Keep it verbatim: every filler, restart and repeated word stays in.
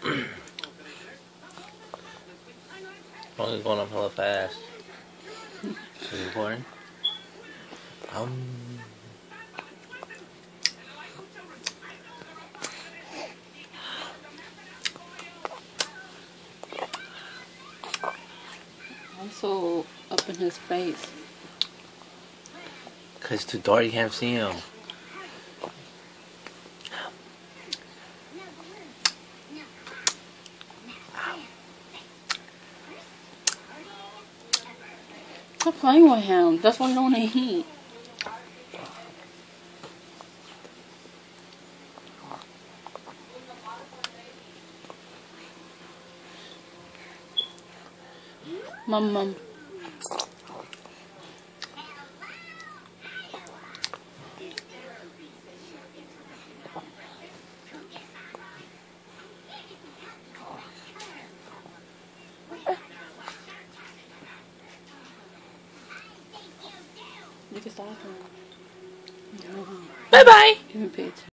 Phone is going up hella fast. Is it recording? Um. I'm so up in his face. Cause it's too dark, you can't see him. Stop playing with him. That's why you don't want to eat. Mum, mum. You can stop him. Bye bye. Give me pizza.